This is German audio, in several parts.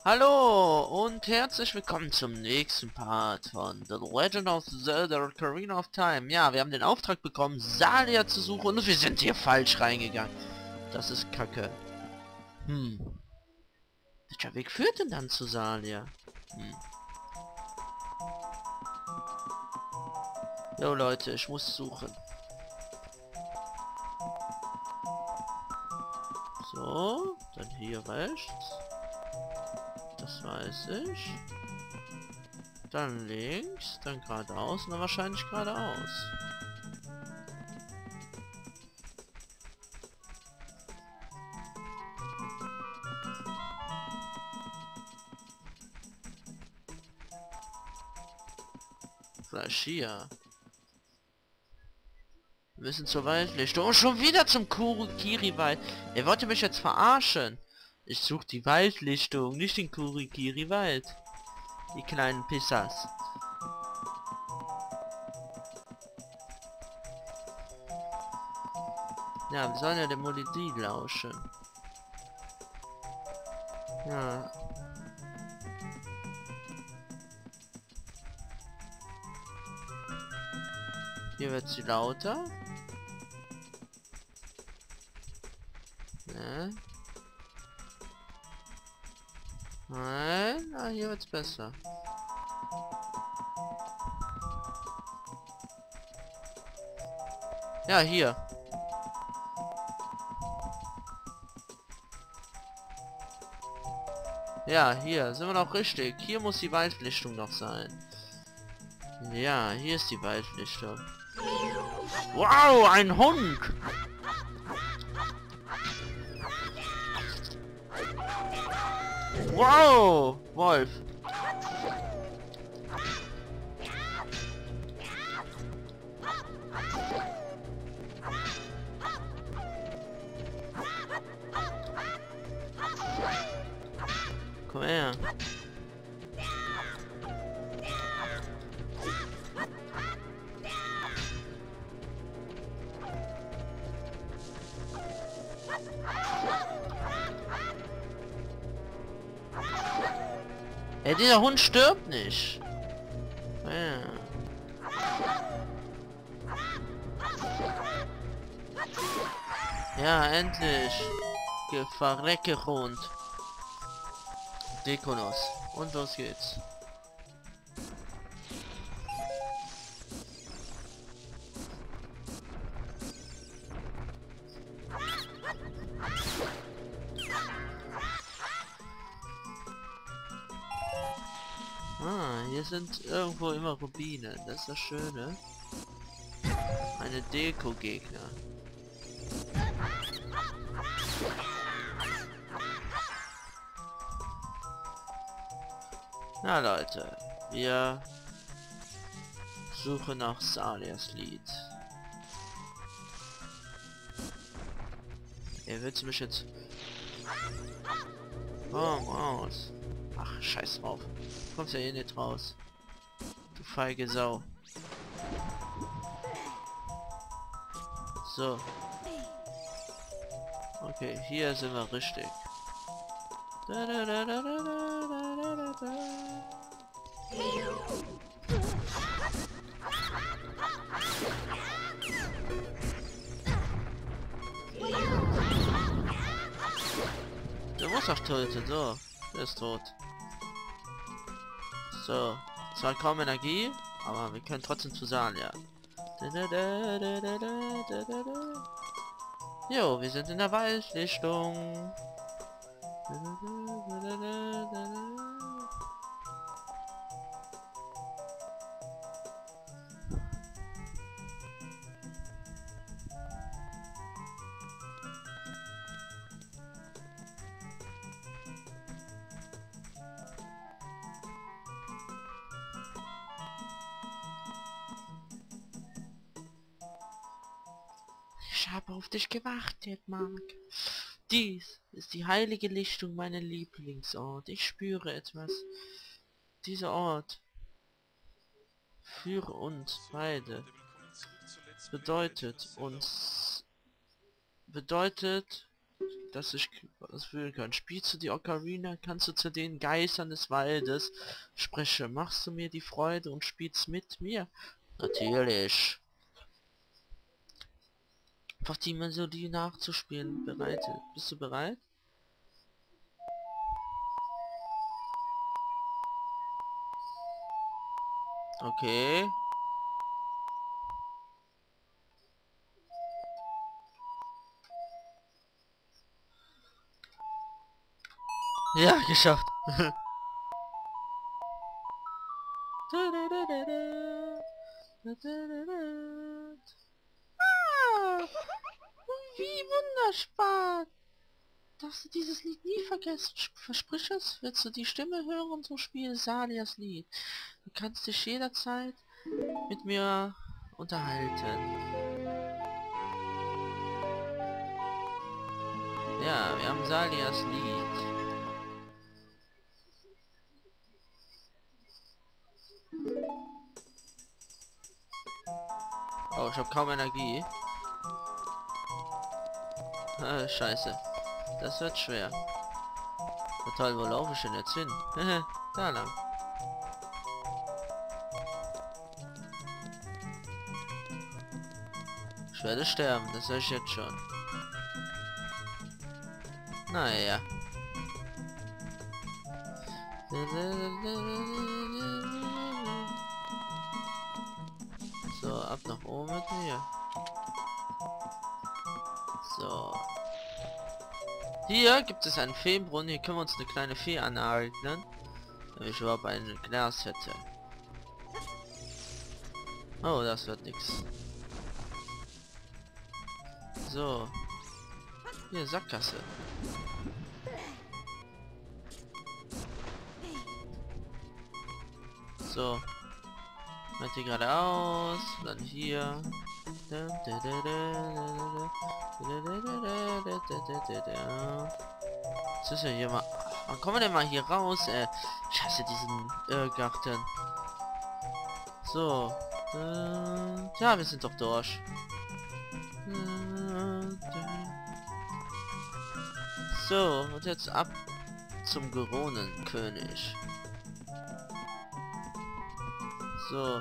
Hallo und herzlich willkommen zum nächsten Part von The Legend of Zelda Ocarina of Time. Ja, wir haben den Auftrag bekommen, Salia zu suchen und wir sind hier falsch reingegangen. Das ist Kacke. Welcher Weg führt denn dann zu Salia? Jo Leute, ich muss suchen. So, dann hier rechts. Das weiß ich. Dann links, dann geradeaus und dann wahrscheinlich geradeaus. Vielleicht hier. Wir müssen zur Waldlichtung. Oh, schon wieder zum Kurikiri-Wald. Er wollte mich jetzt verarschen. Ich suche die Waldlichtung, nicht den Kurikiri-Wald. Die kleinen Pissas. Ja, wir sollen ja der Melodie lauschen. Ja. Hier wird sie lauter. Ne? Nein, hier wird's besser. Ja, hier. Ja, hier sind wir noch richtig. Hier muss die Waldlichtung noch sein. Ja, hier ist die Waldlichtung. Wow, ein Hund! Wow, Wolf. Komm her. Ey, dieser Hund stirbt nicht. Ja. Ja, endlich. Verrecke Hund. Dekonos. Und los geht's. Ah, hier sind irgendwo immer Rubine. Das ist das Schöne. Eine Deko-Gegner. Na Leute, wir suchen nach Salias Lied. Er wird mich jetzt... Komm raus. Ach, scheiß drauf. Du kommst ja eh nicht raus. Du feige Sau. So. Okay, hier sind wir richtig. Da, da, da, da, da, da, da, da. Der muss auch töten, so. Der ist tot. So. Zwar kaum Energie, aber wir können trotzdem zu Salia. Jo, wir sind in der Waldlichtung. Ich habe auf dich gewartet, Mark. Dies ist die heilige Lichtung, meiner Lieblingsort. Ich spüre etwas. Dieser Ort für uns beide bedeutet dass ich was fühlen kann. Spielst du die Ocarina, kannst du zu den Geistern des Waldes sprechen. Machst du mir die Freude und spielst mit mir? Natürlich. Einfach die Melodie nachzuspielen. Bereit? Bist du bereit? Okay. Ja, geschafft. Ah, wie wunderbar. Darfst du dieses Lied nie vergessen? Versprich es, willst du die Stimme hören, so spiele Salias Lied. Du kannst dich jederzeit mit mir unterhalten. Ja, wir haben Salias Lied. Oh, ich habe kaum Energie. Scheiße. Das wird schwer. Na toll, wo laufe ich denn jetzt hin? Da lang. Ich werde sterben, das soll ich jetzt schon. Naja. So, ab nach oben mit mir. So. Hier gibt es einen Feenbrunnen. Hier können wir uns eine kleine Fee aneignen. Wenn ich überhaupt ein Glas hätte. Oh, das wird nichts. So. Hier, Sackgasse. So. Halt hier geradeaus. Dann hier. Was ist ja hier mal... Wann kommen wir denn mal hier raus? Ich hasse diesen Irrgarten. So. Ja, wir sind doch durch. So, und jetzt ab zum Geronenkönig. So.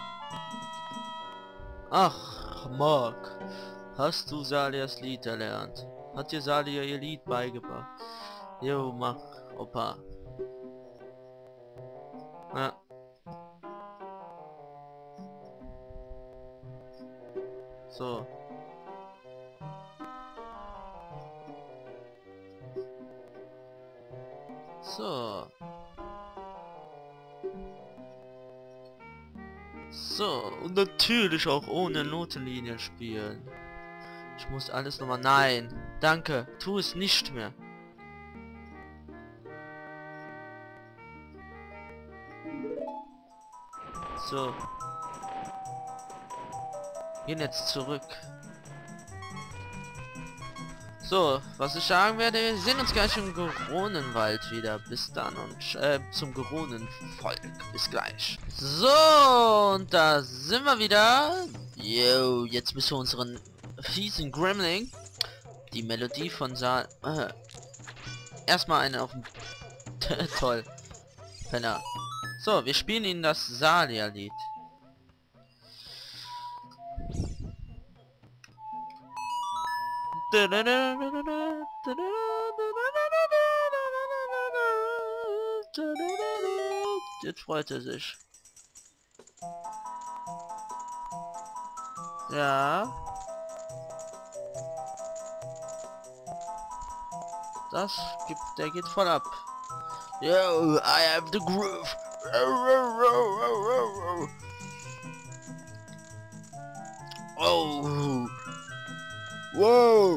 Ach, Mark. Hast du Salias Lied erlernt? Hat dir Salia ihr Lied beigebracht? Jo, mach, Opa. Ja. So. So. So, und natürlich auch ohne Notenlinien spielen. Ich muss alles nochmal... Nein, danke, tu es nicht mehr. So. Gehen jetzt zurück. So, was ich sagen werde, wir sehen uns gleich im Geronenwald wieder. Bis dann und zum Geronenvolk. Bis gleich. So, und da sind wir wieder. Jo, jetzt müssen wir unseren fiesen Gremling die Melodie von erstmal eine auf dem toll. Penner. So, wir spielen ihnen das Salia-Lied. Jetzt freut er sich. Ja. Der geht voll ab. Yo, I have the groove. Oh. Wow.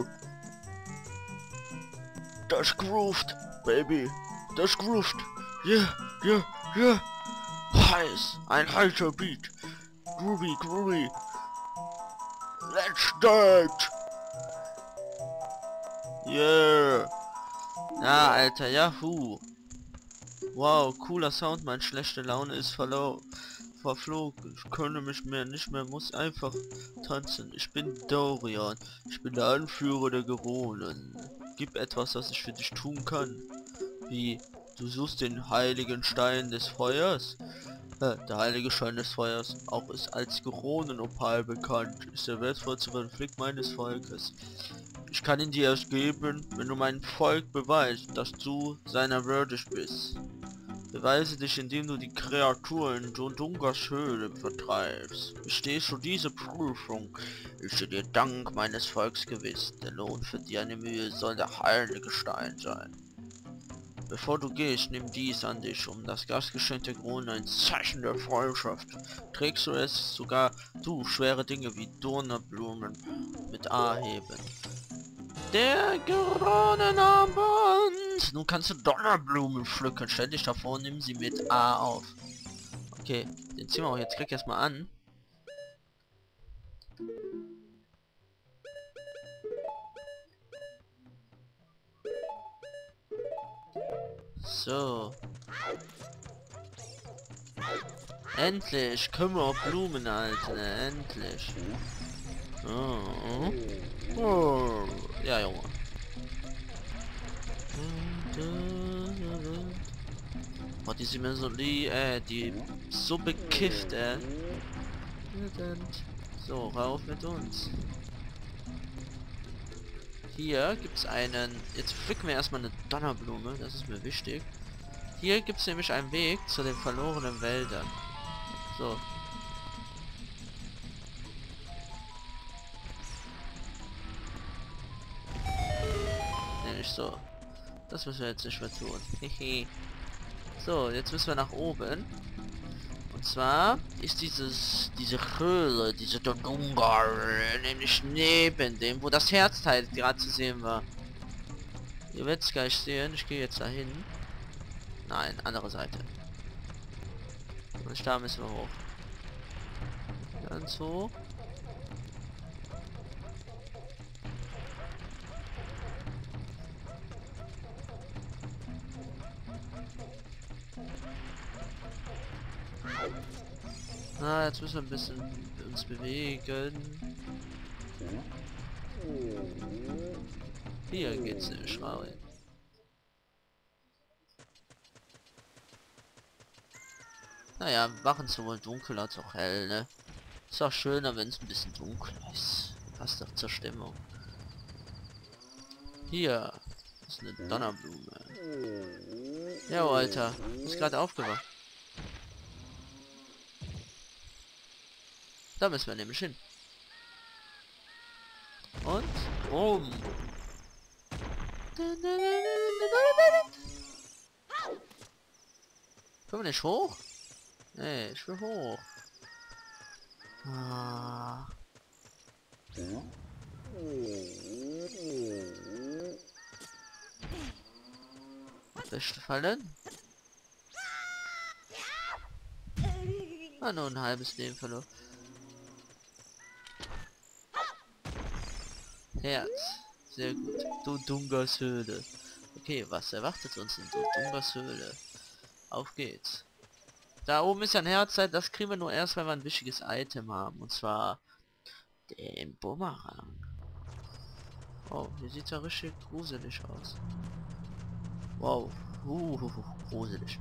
Das grooved, Baby. Das grooved. Yeah, yeah, yeah. Heiß. Ein heißer Beat. Groovy, groovy. Let's dance. Yeah. Ja, Alter, Yahoo. Wow, cooler Sound, meine schlechte Laune ist verflogen. Ich könne mich nicht mehr, muss einfach tanzen. Ich bin Dorian. Ich bin der Anführer der Geronen. gib etwas, was ich für dich tun kann. Wie, du suchst den heiligen Stein des Feuers? Der heilige Stein des Feuers, auch ist als Goronenopal bekannt, ist der wertvollste Relikt meines Volkes. Ich kann ihn dir erst geben, wenn du meinem Volk beweist, dass du seiner würdig bist. Beweise dich, indem du die Kreaturen in Dodungas Höhle vertreibst. Bestehst du diese Prüfung, ist dir Dank meines Volks gewiss. Der Lohn für deine Mühe soll der heilige Stein sein. Bevor du gehst, nimm dies an dich, um das Gastgeschenk der Krone, ein Zeichen der Freundschaft. Trägst du es, sogar du schwere Dinge wie Donnerblumen mit A heben. Der Kronenarmband! Nun kannst du Donnerblumen pflücken. Stell dich davor, nimm sie mit A auf. Okay, den ziehen wir auch jetzt gleich erstmal an. So. Endlich können wir auch Blumen halten, endlich. Oh. Oh. Ja, Junge. Oh, die sind mir so die so bekifft, So, rauf mit uns. Hier gibt's einen... Jetzt pflücken wir erstmal eine Donnerblume, das ist mir wichtig. Hier gibt's nämlich einen Weg zu den verlorenen Wäldern. So. Nee, nicht so. Das müssen wir jetzt nicht mehr tun. So, jetzt müssen wir nach oben. Und zwar ist diese Höhle, diese Dodunga, nämlich neben dem, wo das Herzteil gerade zu sehen war. Ihr werdet es gleich sehen. Ich gehe jetzt dahin. Nein, andere Seite. Und da müssen wir hoch. Ganz hoch. Na, jetzt müssen wir ein bisschen uns bewegen. Hier geht's nämlich rein. Naja, machen sowohl dunkel als auch hell, ne? Ist auch schöner, wenn es ein bisschen dunkel ist. Passt doch zur Stimmung. Hier ist eine Donnerblume. Ja, Alter, ist gerade aufgewacht. Da müssen wir nämlich hin. Und rum. Können wir nicht hoch? Nee, ich will hoch. Ah. Beste fallen. Ah, nur ein halbes Leben verloren. Herz. Sehr gut. Dodungas Höhle. Okay, was erwartet uns in Dodungas Höhle? Auf geht's. Da oben ist ja ein Herz, das kriegen wir nur erst, wenn wir ein wichtiges Item haben. Und zwar den Bumerang. Oh, hier sieht ja richtig gruselig aus. Wow. Gruselig.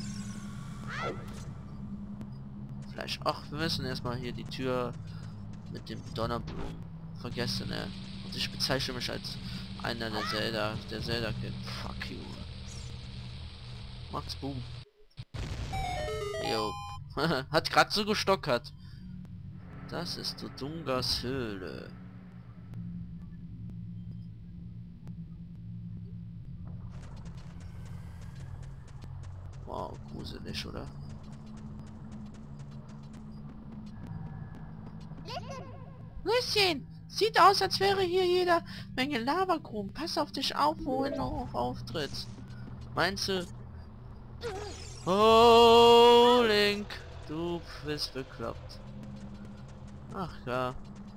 Vielleicht. Ach, wir müssen erstmal hier die Tür mit dem Donnerblumen vergessen, ne? Und ich bezeichne mich als einer der Zelda-Kind. Fuck you. Max Boom. Jo. Hat gerade so gestockert. Das ist Dodungas Höhle. Wow, gruselig, oder? Lucien! Sieht aus, als wäre hier jeder Menge Lavagruben. Pass auf dich auf, wohin du auch auftrittst. Meinst du? Oh, Link! Du bist bekloppt. Ach ja.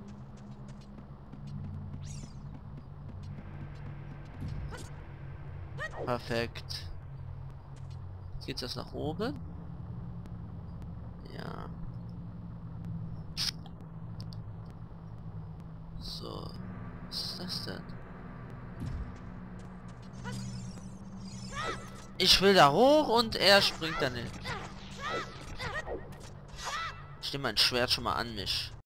Perfekt. Geht's das nach oben? Ja. So. Was ist das denn? Ich will da hoch und er springt dann hin. Ich nehme mein Schwert schon mal an mich.